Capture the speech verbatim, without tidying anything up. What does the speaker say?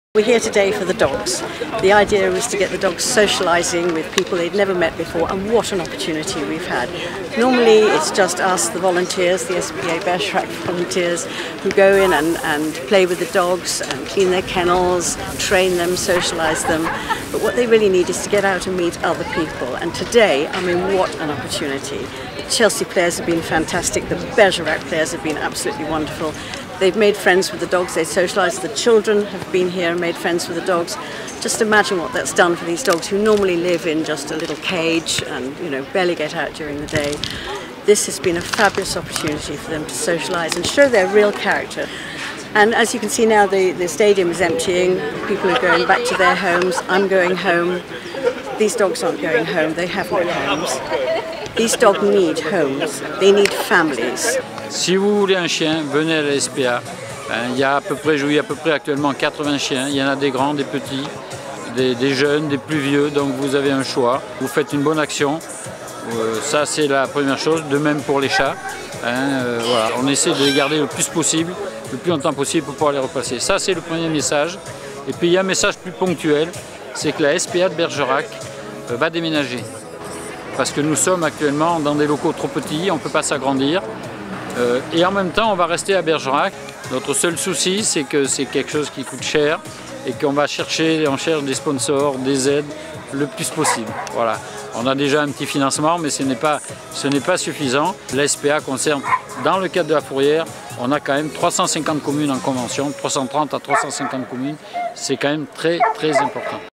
We're here today for the dogs. The idea was to get the dogs socialising with people they'd never met before, and what an opportunity we've had. Normally it's just us, the volunteers, the S P A Bergerac volunteers, who go in and, and play with the dogs and clean their kennels, train them, socialise them. But what they really need is to get out and meet other people. And today, I mean, what an opportunity. The Chelsea players have been fantastic, the Bergerac players have been absolutely wonderful. They've made friends with the dogs, they socialised, the children have been here and made friends with the dogs. Just imagine what that's done for these dogs who normally live in just a little cage and, you know, barely get out during the day. This has been a fabulous opportunity for them to socialise and show their real character. And as you can see now, the, the stadium is emptying, people are going back to their homes, I'm going home. These dogs aren't going home, they have no homes. These dogs need homes, they need families. Si vous voulez un chien, venez à la S P A. Il y a à peu près, je vous dis à peu près actuellement quatre-vingts chiens. Il y en a des grands, des petits, des, des jeunes, des plus vieux. Donc vous avez un choix. Vous faites une bonne action. Euh, ça c'est la première chose. De même pour les chats. Hein, euh, voilà. On essaie de les garder le plus possible, le plus longtemps possible pour pouvoir les replacer. Ça c'est le premier message. Et puis il y a un message plus ponctuel, c'est que la S P A de Bergerac euh, va déménager. Parce que nous sommes actuellement dans des locaux trop petits, on ne peut pas s'agrandir. Euh, et en même temps, on va rester à Bergerac. Notre seul souci, c'est que c'est quelque chose qui coûte cher et qu'on va chercher, on cherche des sponsors, des aides le plus possible. Voilà. On a déjà un petit financement, mais ce n'est pas, ce n'est pas suffisant. La S P A concerne, dans le cadre de la Fourrière, on a quand même trois cent cinquante communes en convention, trois cent trente à trois cent cinquante communes. C'est quand même très, très important.